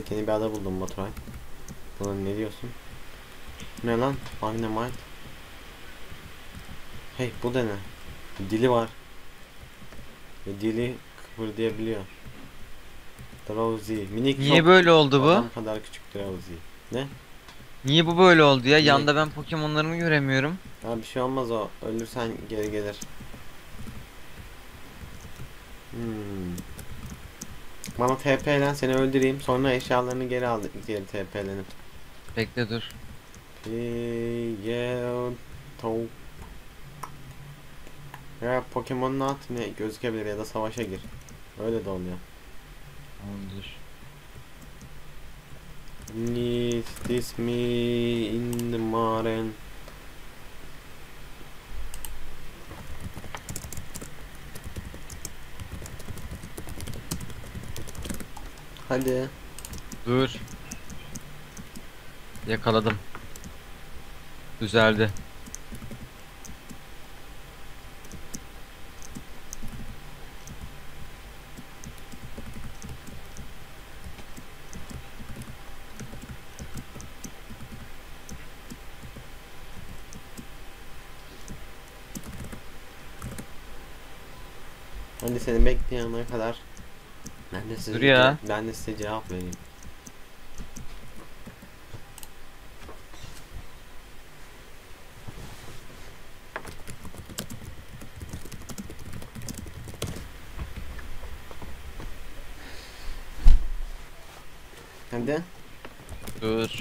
Yeni bir ada buldum Baturay. Buna ne diyorsun? Ne lan? Dynamite. Hey bu da ne? Dili var. Ve dili kıpırdayabiliyor. Drowsy. Minik Niye çok böyle oldu bu? adam kadar küçük Drowsy. Ne? Niye bu böyle oldu ya? Niye? Yanda ben Pokemon'larımı göremiyorum. Ya bir şey olmaz o. Ölürsen geri gelir. Hmm. Bana TP'len seni öldüreyim. Sonra eşyalarını geri al. Geri TP'lenip. Bekle dur. Yell Taup. Ya Pokemon'un at ne gözükebilir ya da savaşa gir. Öyle de oluyor. Tamamdır. Need this me in the maren. Hadi. Dur. Yakaladım. Düzeldi. Hadi seni bekleyene kadar Dur ya. ben de size cevap vereyim. Hadi. Dur.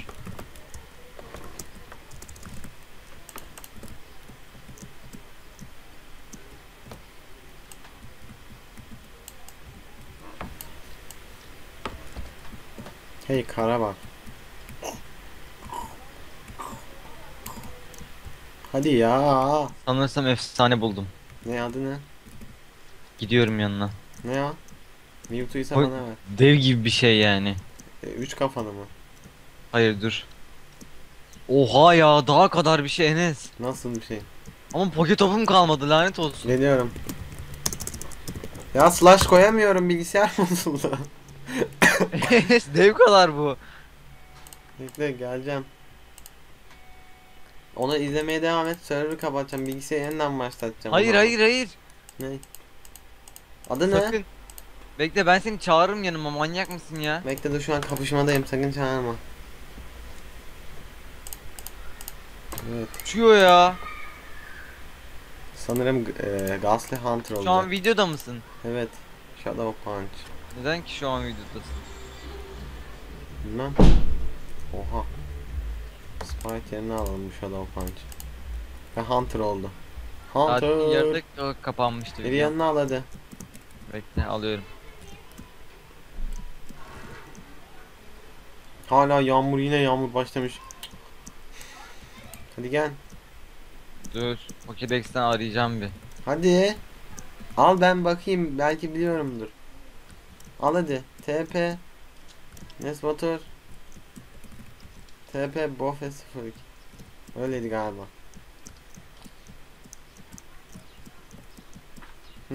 Hey kara bak. Hadi ya. Sanırsam efsane buldum. Ne adı ne? Gidiyorum yanına. Ne ya? Mewtwo ise O bana ver. dev gibi bir şey yani. Üç kafalı mı? Hayır dur. Oha ya, daha kadar bir şey Enes. Nasıl bir şey? Ama Poketop'um kalmadı, lanet olsun. Geliyorum. Ya slash koyamıyorum, bilgisayar bozuldu. Enes dev kadar bu. Bekle geleceğim. Onu izlemeye devam et. Server'ı kapatacağım. Bilgisayarı yeniden başlatacağım. Hayır onu ama. hayır hayır. Ne? Adı ne? Sakın. Bekle, ben seni çağırırım yanıma, manyak mısın ya? Bekle dur, şu an kapışmadayım. Sakın çağırma. Evet. Uçuyor ya. Sanırım Ghastly Hunter Şu an olacak. videoda mısın? Evet. Shadow Punch. Neden ki şu an videodasın? Bilmem. Oha. Spike yerine alalım bu Shadow Punch. Ve Hunter oldu. Zaten Hunter. yarıda kapanmıştı Bir video. yanına al hadi. Bekle, alıyorum. Hala yağmur, yine yağmur başlamış. Hadi gel. Dur. Pokédex'ten arayacağım bir. Hadi. Al ben bakayım, belki biliyorumdur. Al hadi. TP. Nesbatur. TP Bofe 02. Öyleydi galiba. Hı.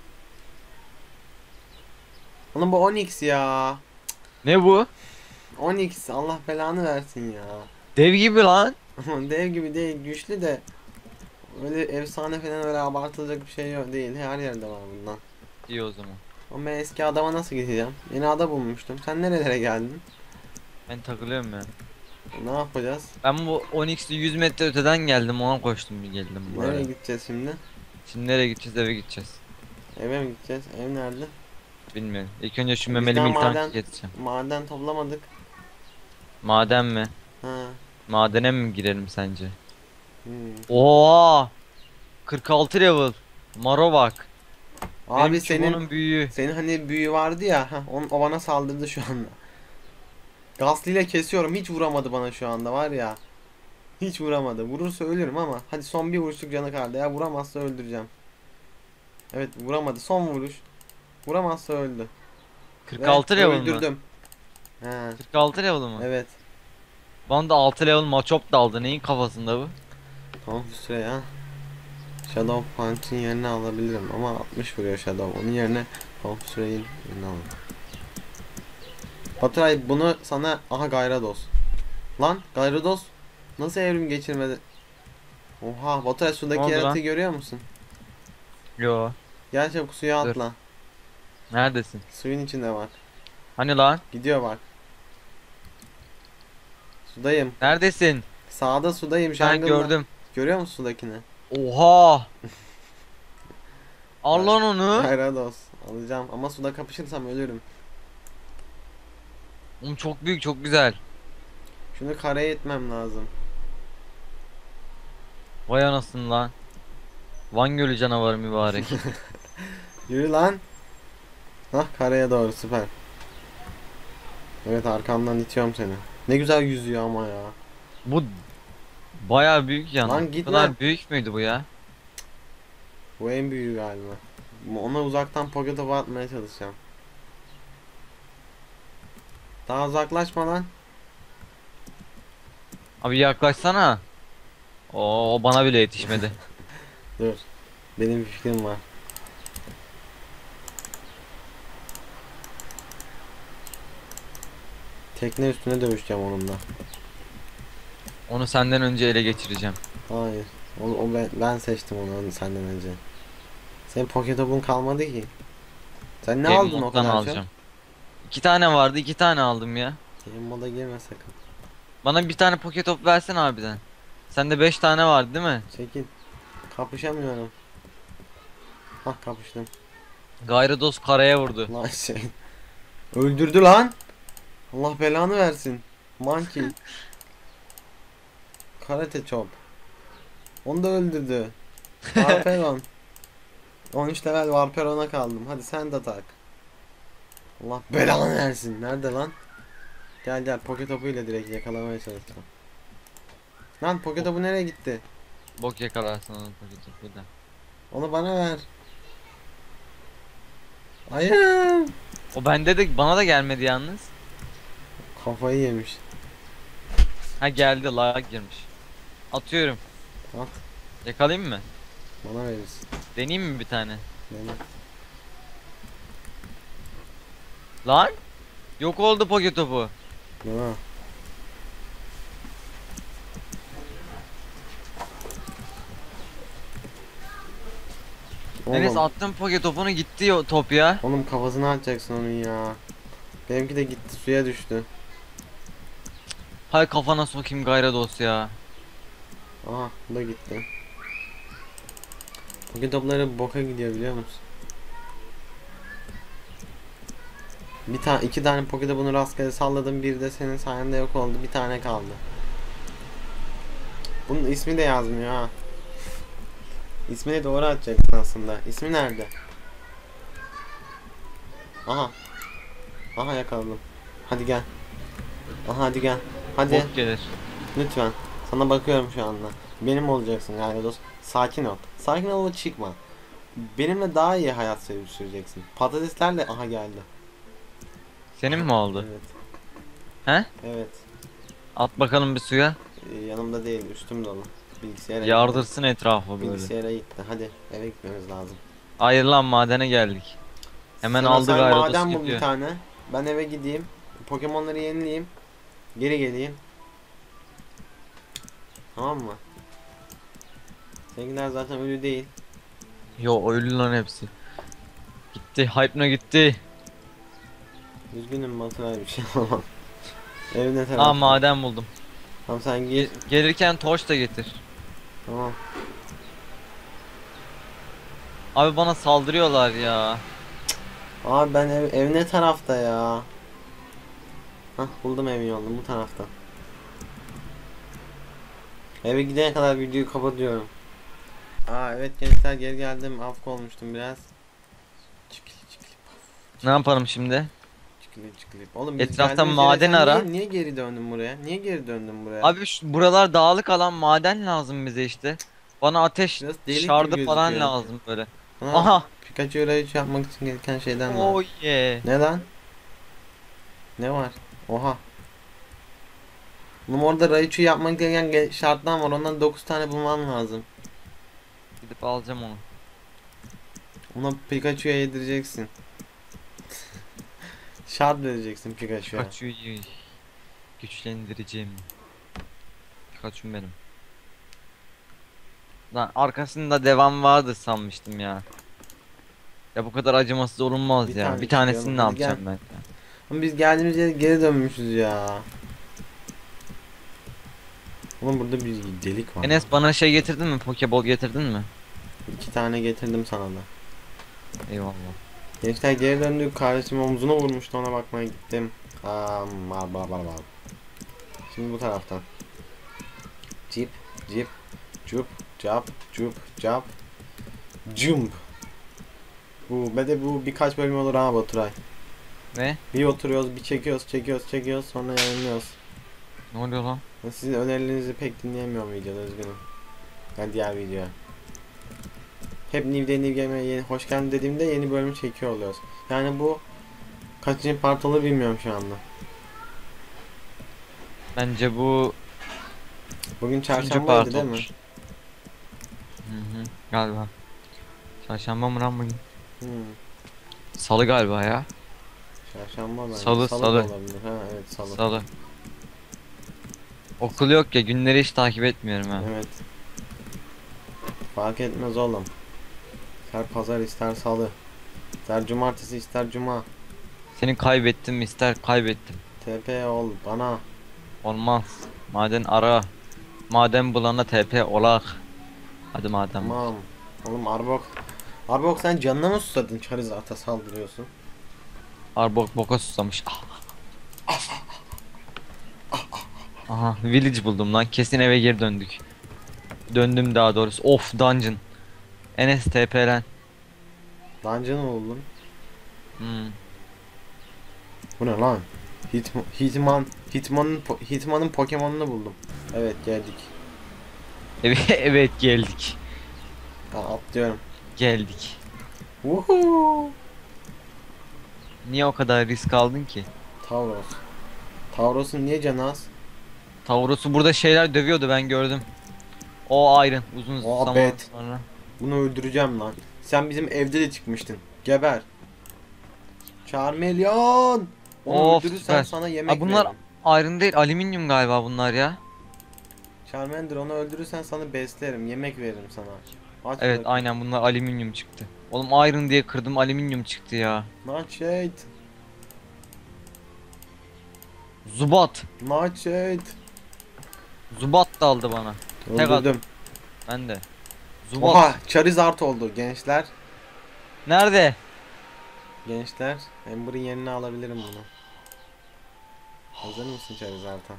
Oğlum bu Onyx ya. Ne bu? Onyx, Allah belanı versin ya. Dev gibi lan. Dev gibi değil, güçlü de öyle efsane falan, öyle abartılacak bir şey yok değil. Her yerde var bundan. İyi o zaman. Ama ben eski adama nasıl gideceğim? Yeni ada bulmuştum. Sen nerelere geldin? Ben takılıyorum ya. Ne yapacağız? Ben bu Onyx'li 100 metre öteden geldim, ona koştum bir geldim bu Nereye ara. gideceğiz şimdi? Şimdi nereye gideceğiz? Eve gideceğiz. Eve mi gideceğiz? Ev nerede? Bilmiyorum. İlk önce şu Biz memeli daha miltank geçeceğim. maden toplamadık. Maden mi? Ha. Madene mi girelim sence? Hmm. Oo! 46 level. Marowak. Abi Benim çubuğunun büyüğü. senin hani büyü vardı ya. O bana saldırdı şu anda. Gastly ile kesiyorum. Hiç vuramadı bana şu anda var ya. Hiç vuramadı. Vurursa ölürüm ama. Hadi son bir vuruşluk canı kaldı. Ya vuramazsa öldüreceğim. Evet vuramadı. Son vuruş. Vuramazsa öldü. 46 Ve level mı? öldürdüm. Ha. 46 level mı? Evet. Bana da 6 level Machop daldı. Neyin kafasında bu? Tamam bir süre ya. Shadow Punch'ın yerine alabilirim ama 60 vuruyor Shadow. Onun yerine Tom Sürey'in yerine alalım. Baturay bunu sana aha Gyarados. Lan Gyarados nasıl evrim geçirmedi? Oha Baturay Ne sudaki oldu yaratığı lan? görüyor musun? Yo. Gel çabuk suya Dur. atla. Neredesin? Suyun içinde var. Hani lan? Gidiyor bak. Sudayım. Neredesin? Sağda sudayım Ben jungle'da. gördüm. Görüyor musun sudakini? Oha! Al lan onu. Gyarados. Alacağım ama suda kapışırsam ölürüm. Oğlum çok büyük, çok güzel. Şunu karaya itmem lazım. Vay anasını lan. Van Gölü canavarı mübarek. Yürü lan. Hah karaya doğru süper. Evet arkamdan itiyorum seni. Ne güzel yüzüyor ama ya. Bu bayağı büyük yalnız. Lan Bu gitme. kadar büyük müydü bu ya? Bu en büyüğü galiba. Ona uzaktan pocket topu atmaya çalışacağım. Daha uzaklaşma lan. Abi yaklaşsana. Oo, o bana bile yetişmedi. Dur. Benim bir fikrim var. Tekne üstüne dövüşeceğim onunla. Onu senden önce ele geçireceğim. Hayır. Ben seçtim onu senden önce. Senin pocket topun kalmadı ki. Sen ne Game aldın o moddan kadar alacağım. çok? 2 tane vardı, 2 tane aldım ya. Game moda girme sakın. Bana bir tane poket top versen abiden. Sende 5 tane vardı değil mi? Çekil. Kapışamıyorum. Hah kapıştım. Gyarados karaya vurdu. Lan şey. Öldürdü lan. Allah belanı versin. Monkey. Karate chop. Onu da öldürdü. Varperon. 13 level Varperon'a kaldım. Hadi sen de tak. Allah belanı versin. Nerede lan? Gel gel poket topuyla direkt yakalamaya çalışacağım. Lan poket topu nereye gitti? Bok yakalarsın onu poket topuyla. Onu bana ver. Hayır. O bende de bana da gelmedi yalnız. Kafayı yemiş. Ha geldi, lag girmiş. Atıyorum. At. Yakalayayım mı? Bana verirsin. Deneyeyim mi bir tane? Beni. Lan! Yok oldu poket topu. Bana. Enes Oğlum, attım poket topunu, gitti o top ya. oğlum kafasını atacaksın onun ya. Benimki de gitti suya düştü. Hay kafana sokayım Gyarados ya. Aha bu da gitti. Bugün topları boka gidiyor biliyor musun? İki tane pokete bunu rastgele salladım. Bir de senin sayende yok oldu. Bir tane kaldı. Bunun ismi de yazmıyor ha. İsmini doğru atacaksın aslında. İsmi nerede? Aha. Aha yakaladım. Hadi gel. Aha hadi gel. Hadi. Bok gelir. Lütfen. Sana bakıyorum şu anda. Benim olacaksın Gyarados. Sakin ol. Sakin ol ve çıkma. Benimle daha iyi hayat süreceksin. Patateslerle aha geldi. Senin mi oldu? Evet. He? Evet. At bakalım bir suya. Yanımda değil, üstüm dolu. Bilgisayara Yardırsın etrafı gitti. böyle. Bilgisayara gitti. Hadi eve gitmemiz lazım. Hayır lan, madene geldik. Hemen Sen- aldı sen Gyarados maden bul bir gidiyor. tane. Ben eve gideyim. Pokemon'ları yenileyim. Geri geleyim. Tamam mı? Seninkiler zaten ölü değil. Yo, ölü lan hepsi. Gitti, Hypno gitti. Üzgünüm Baturay bir şey olmam. Ev ne tarafta? Aa, maden buldum. Tamam sen gir. Gelirken torç da getir. Tamam. Abi bana saldırıyorlar ya. Abi ben ev ne tarafta ya? Hah buldum evin yolunu bu tarafta. Eve gidene kadar videoyu kapatıyorum. Aa evet gençler geri geldim. Afk olmuştum biraz. Çıkili çıkili Ne yapalım şimdi? çıkili çıkili. Oğlum biz Etrafta geldiğimiz yere maden sen ara. Niye geri döndün buraya? Niye geri döndün buraya? Abi buralar dağlık alan, maden lazım bize işte. Bana ateş Biraz delik gibi şardı falan gözüküyor. lazım böyle. Aha. Aha. Pikachu Raichu yapmak için gereken şeyden var. Oh yeah. Ne lan? Ne var? Oha. Oğlum orada Raichu yapmak gereken şartlar var. Ondan 9 tane bulman lazım. Gidip alacağım onu. Ona Pikachu'ya yedireceksin. Şart vereceksin Pikachu'ya. Pikachu'yu güçlendireceğim. Pikachu'm benim. Lan arkasında devam vardı sanmıştım ya. Ya bu kadar acımasız olunmaz Bir ya. tane Bir tanesini çıkıyor. ne Hadi gel. yapacağım ben ya? Ama biz geldiğimiz yere geri dönmüşüz ya. Oğlum burada bir delik var. Enes bana şey getirdin mi? Pokeball getirdin mi? 2 tane getirdim sana da. Eyvallah. Gençler geri döndük. Kardeşim omzuna vurmuştu, ona bakmaya gittim. Bar. Şimdi bu taraftan. Cip, cup, cap, jump. Bu birkaç bölüm olur ha Baturay. Ne? Bir oturuyoruz, bir çekiyoruz, sonra yayınlıyoruz. Ne oluyor lan? Sizin önerilerinizi pek dinleyemiyorum videoda, üzgünüm. Yani diğer videoya. Hep New Game'e yeni hoş geldin dediğimde yeni bölümü çekiyor oluyoruz. Yani bu kaçıncı part olur bilmiyorum şu anda. Bence bu Bugün üçüncü çarşambaydı part değil mi? olur. Hı, galiba. Çarşamba mı lan bugün? Hmm. Salı galiba ya. Çarşamba bence. Salı, da salı. olabilir. Ha evet, salı. Salı. Okul yok ya, günleri hiç takip etmiyorum ha. Evet. Fark etmez oğlum. İster pazar, ister salı. İster cumartesi, ister cuma. Seni kaybettim ister kaybettim. TP ol bana. Olmaz. Maden ara. Maden bulana TP olak. Hadi madem. Tamam. Oğlum Arbok sen canına mı susadın? Charizard'a saldırıyorsun. Arbok boka susamış. Aha, village buldum lan. Kesin eve geri döndük. Döndüm daha doğrusu. Of, dungeon. Enes TP'len. Dungeon oldun. Hmm. Bu ne lan? Hitman'ın Pokemon'unu buldum. Evet, geldik. Evet geldik. Ha, atlıyorum. Geldik. Woohoo! Niye o kadar risk aldın ki? Tauros. Tauros'un niye canı az? Taurus'u burada şeyler dövüyordu, ben gördüm. O Iron uzun O zaman bet. sonra. Bunu öldüreceğim lan. Sen bizim evde de çıkmıştın. Geber. Charmeleon. Onu Of, öldürürsen süper. sana yemek Bunlar veririm. Iron değil, alüminyum galiba bunlar ya. Charmander, onu öldürürsen sana beslerim. Yemek veririm sana. Aç Evet, bakayım. aynen bunlar alüminyum çıktı. Oğlum Iron diye kırdım, alüminyum çıktı ya. Nightshade. Zubat. Nightshade. Zubat da aldı bana. Tek Öldürdüm. Ben de. Zubat. Oha, Charizard oldu gençler. Nerede? Gençler, Ember'ın yerini alabilirim bunu. Hazır mısın Charizard'a?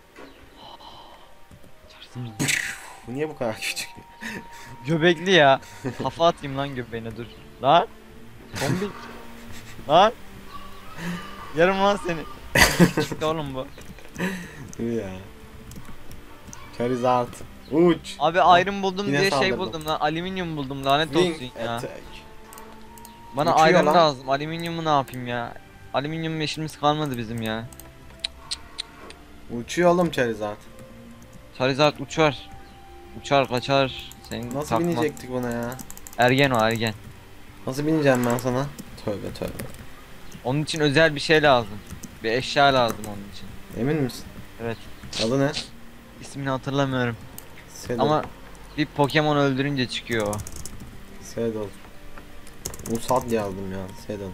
Bu niye bu kadar küçük? Göbekli ya. Kafa atayım lan göbeğine, dur. Lan. Tombik. Lan. Yarım lan seni. Çıktı oğlum bu. Dur ya. Charizard. Uç. Abi Iron buldum Yine diye şey saldırdım. buldum lan. Alüminyum buldum, lanet Wing olsun ya. attack. Bana Uçuyor Iron lan. lazım. Alüminyumu ne yapayım ya? Alüminyum işimiz kalmadı bizim ya. Uçuyor oğlum Charizard. Charizard uçar. Uçar kaçar. Senin Nasıl takma. binecektik buna ya? Ergen o, ergen. Nasıl bineceğim ben sana? Tövbe tövbe. Onun için özel bir şey lazım. Bir eşya lazım onun için. Emin misin? Evet. Adı ne? İsmini hatırlamıyorum. Seddle. Ama bir Pokemon öldürünce çıkıyor o. Seddle. Musad yazdım ya. Seddle.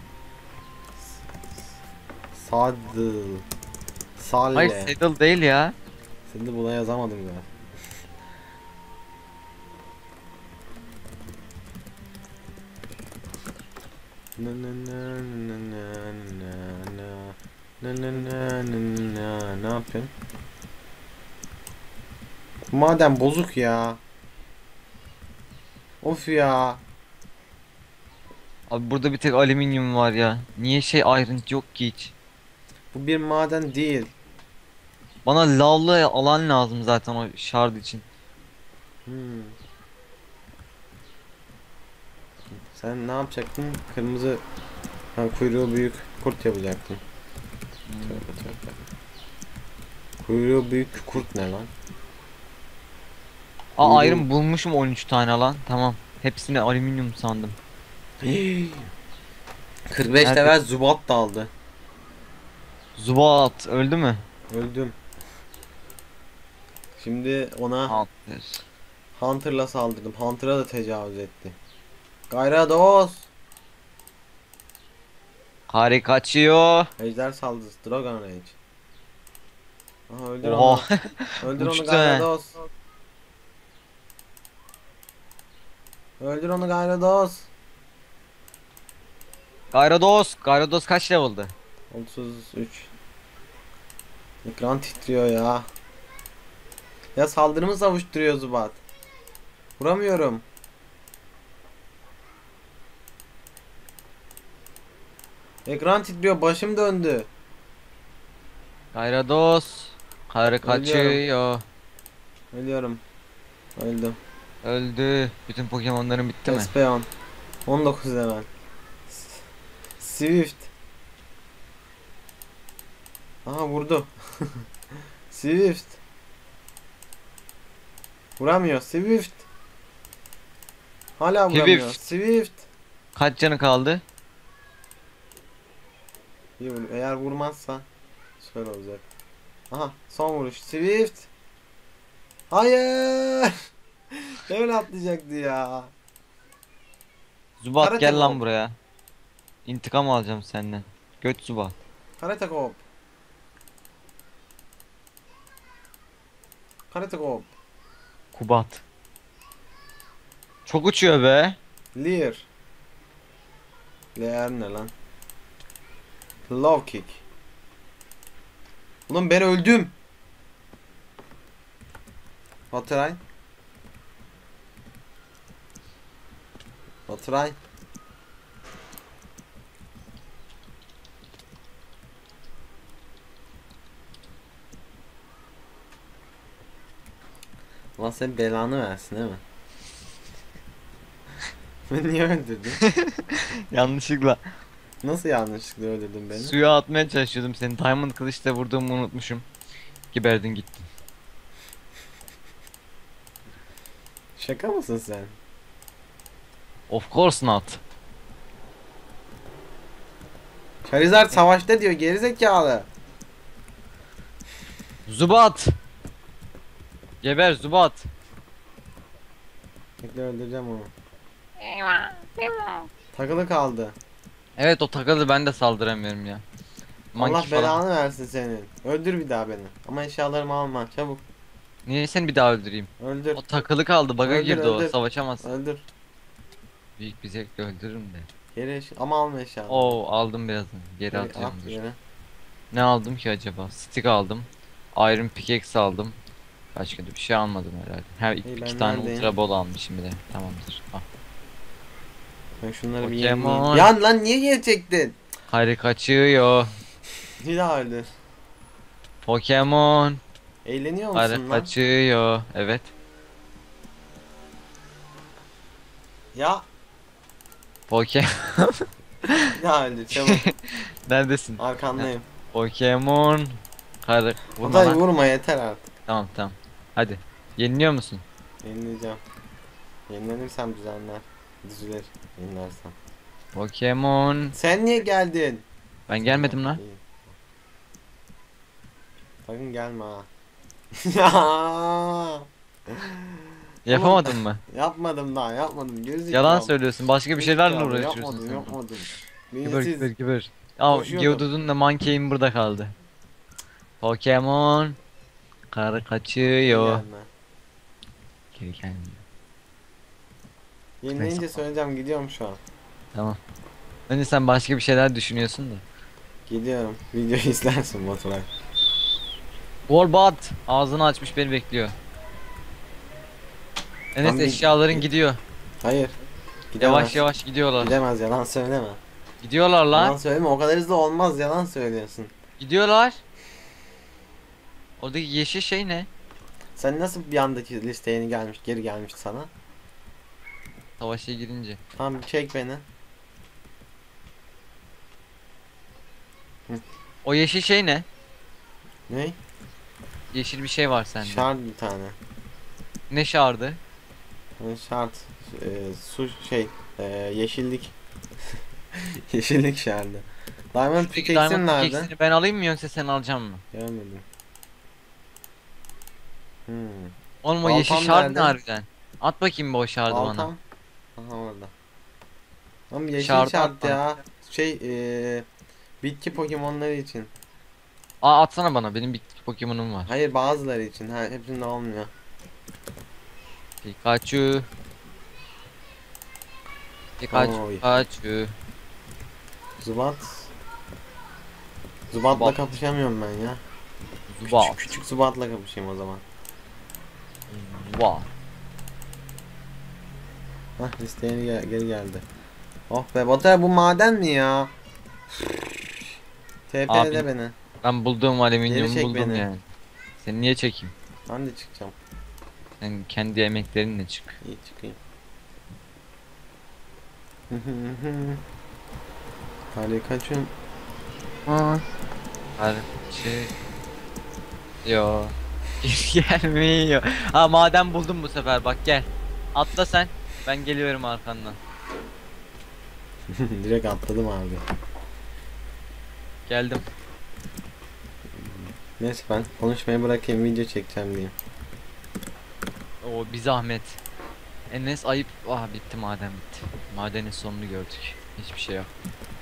Saddle. Salle. Hayır, Saddle değil ya. Seddle buna yazamadım ya. Na na na na na na na na na. Ne yapıyorsun? Madem bozuk ya. Of ya. Abi burada bir tek alüminyum var ya. Niye şey Iron yok ki hiç? Bu bir maden değil. Bana lavlı alan lazım zaten o shard için. Hmm. Sen ne yapacaktın? Kırmızı kuyruğu büyük kurt yapacaktın. Tövbe tövbe. Kuyruğu büyük kurt ne lan? Aa, Kuyruğu- Iron bulmuşum 13 tane lan. Tamam. Hepsini alüminyum sandım. 45 Nerede? level Zubat da aldı. Zubat öldü mü? Öldüm. Şimdi ona Hunter. Hunter'la saldırdım. Hunter'a da tecavüz etti. Gyarados. Kari kaçıyor. Ejder saldırısı. Dragon Rage. Aha, öldür onu. Oha. Öldür onu Uçtu he. Gyarados. Öldür onu Gyarados. Gyarados. Gyarados kaç level'dı? 33. Ekran titriyor ya. Ya saldırımı savuşturuyor Zubat. Vuramıyorum. Ekran titriyor, başım döndü. Gyarados. Kari kaçıyor. Ölüyorum. Öldüm. Öldü. Bütün Pokemon'ların bitti mi? Espeon. 19 level. Swift. Aha vurdu. Swift. Vuramıyor. Swift. Hala vuramıyor. Swift. Swift. Kaç canı kaldı? Eğer vurmazsa şöyle olacak. Aha son vuruş. Swift. Hayır. Level atlayacaktı ya. Zubat Karate gel lan Bob. buraya. İntikam alacağım senden. Göt Zubat. Karate Kop. Karate Kop. Kubat. Çok uçuyor be. Leer. Leer ne lan? Love kick. Ulan ben öldüm. Baturay. Baturay. Ulan senin belanı versin değil mi? Beni niye öldürdün? Yanlışlıkla. Nasıl yanlışlıkla öldürdün beni? Suya atmaya çalışıyordum seni. Diamond kılıçla vurduğumu unutmuşum. Geberdin gittin. Şaka mısın sen? Of course not. Charizard savaşta diyor gerizekalı. Zubat. Geber Zubat. Bekle öldüreceğim onu. Takılı kaldı. Evet o takıldı, ben de saldıramıyorum ya. Monkey Allah falan. belanı versin senin. Öldür bir daha beni. Ama eşyalarımı alma çabuk. Niye seni bir daha öldüreyim? Öldür. O takılı kaldı, bug'a Öldür, girdi o, öldür. savaşamaz. Öldür. Büyük bir zevkle öldürürüm de. Geri ama alma eşyalarımı. Oo aldım birazını. Geri Geri atıyorum. at Dur. yere. Ne aldım ki acaba? Stick aldım. Iron pickaxe aldım. Başka da bir şey almadım herhalde. Ha İyi, iki ben tane neredeyim? ultra ball almışım bir de. Tamamdır. Ah. Ben şunları bir Pokemon. yenileyim. Ya lan niye geri çektin? Hayri kaçıyor. Bir daha öldür. Pokemon. Eğleniyor Hayri musun lan? kaçıyor. Evet. Ya Pokemon. bir daha öldür çabuk. Neredesin? Arkandayım. Pokemon. Hayri vurma Hatay lan. vurma yeter artık. Tamam tamam. Hadi. Yeniliyor musun? Yenileceğim. Yenilenirsem düzelir. Yenilersem. Pokemon. Sen niye geldin? Ben gelmedim lan. İyi. Sakın gelme ha. Ya. Yapamadın mı? Yapmadım daha yapmadım. Gerizekalı. Yalan söylüyorsun. Başka bir şeylerle Gerizekalı, uğraşıyorsun Yapmadım sen. yapmadım. Geber Beyinsiz. geber geber. Ama Koşuyordum. Geodude'un da Monkey'in burada kaldı. Pokemon. Karı kaçıyor. Gelme. Geri gelmiyor. Yenileyince Neyse. söyleyeceğim gidiyorum şu an. Tamam. Önce sen başka bir şeyler düşünüyorsun da. Gidiyorum. Videoyu izlersin Baturay. Warbot ağzını açmış beni bekliyor. Enes Tam bir- eşyaların gidiyor. Hayır. Gidemez. Yavaş yavaş gidiyorlar. Gidemez yalan söyleme. Gidiyorlar Yalan lan. söyleme o kadar hızlı olmaz yalan söylüyorsun. Gidiyorlar. Oradaki yeşil şey ne? Sen nasıl bir andaki listeye yeni gelmiş geri gelmiş sana? Savaşa girince. Tamam çek beni. O yeşil şey ne? Ne? Yeşil bir şey var sende. Şart bir tane. Ne şardı? Şart. Su şey. Yeşillik. Yeşillik şartı. Diamond Diamond pickaxe'in nerede? pickaxe'ini ben alayım mı yoksa sen alacak mısın? Görmedim. Hmm. Oğlum o yeşil Baltam şard ne nerede? harbiden? At bakayım bu o şardı bana. Baltam. Aha orada. Oğlum yeşil Şardı at şart bana. ya. Şey bitki Pokemon'ları için. Aa atsana bana, benim bir Pokemon'um var. Hayır bazıları için. Ha, hepsinde olmuyor. Pikachu. Pikachu. Oy. Pikachu. Zubat. Zubat'la Zubat. kapışamıyorum ben ya. Zubat. Küçük Zubat'la kapışayım o zaman. Zubat. Hah listeye geri geldi. Oh be Batu bu maden mi ya? TP'de Abi. beni. Ben bulduğum Geri alüminyumu çek buldum beni. yani. Seni niye çekeyim? Ben de çıkacağım. Sen kendi emeklerinle çık. İyi çıkayım. Harikacım. Harbi. Yo. Gelmiyor. Ha maden buldum bu sefer, bak gel. Atla sen. Ben geliyorum arkandan. Direkt atladım abi. Geldim. Neyse ben konuşmayı bırakayım video çekeceğim diyeyim. Oo bir zahmet. Enes ayıp. Ah bitti, maden bitti. Madenin sonunu gördük. Hiçbir şey yok.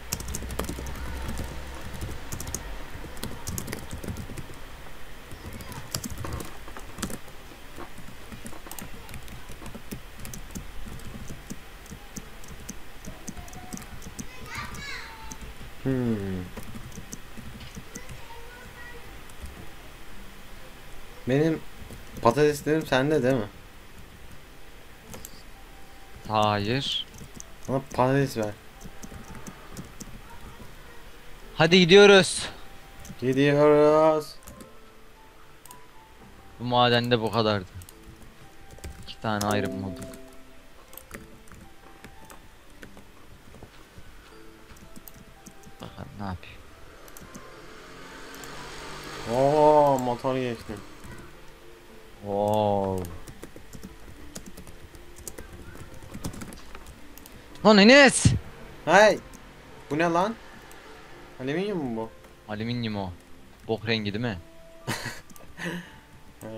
Hmm. Benim patateslerim sende değil mi? Hayır. Bana patates ver. Hadi gidiyoruz. Gidiyoruz. Bu madende bu kadardı. 2 tane ayrım bulduk. Bakalım ne yapıyor. Oo motor geçtim. Wow. Lan Enes! Hey! Bu ne lan? Alüminyum mu bu? Alüminyum o. Bok rengi değil mi? He.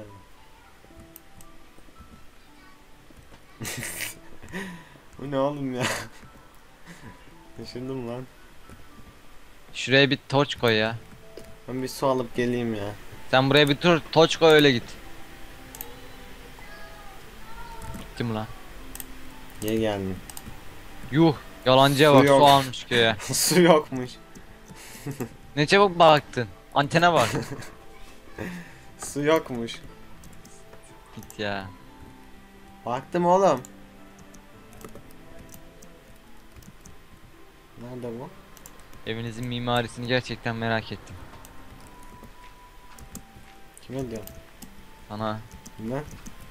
Bu ne oğlum ya? Şaşırdım lan. Şuraya bir torç koy ya. Ben bir su alıp geleyim ya. Sen buraya bir torç koy, öyle git. Gittim lan. Niye geldin? Yuh! Yalancıya Su bak, yok. su almış köye. Su yokmuş. Ne çabuk baktın. Antene bak. Su yokmuş. Git ya. Baktım oğlum. Nerede bu? Evinizin mimarisini gerçekten merak ettim. Kime diyor? Sana Ne?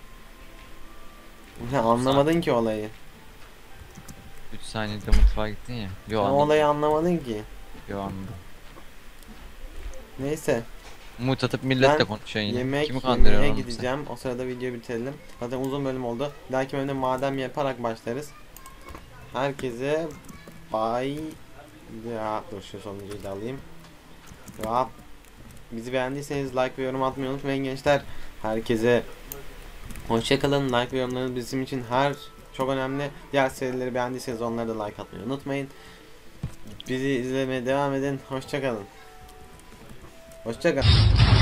Ne anlamadın ki olayı. 3 saniyede mutfağa gittin ya. Sen Yo anladım. olayı anlamadın ki. Yo anladım. Neyse. Umut atıp milletle Ben konuşuyorsun yine. Yemek Kimi kandırıyorsun yemeye oğlum sen? gideceğim. O sırada videoyu bitirelim. Zaten uzun bölüm oldu. Bir dahaki bölümde madem yaparak başlarız. Herkese bye. Ya dur şu sonuncuyu da alayım. Ya bizi beğendiyseniz like ve yorum atmayı unutmayın gençler. Herkese hoşçakalın. Like ve yorumlarınız bizim için çok önemli. Diğer serileri beğendiyseniz onlara da like atmayı unutmayın. Bizi izlemeye devam edin. Hoşçakalın. Hoşçakalın.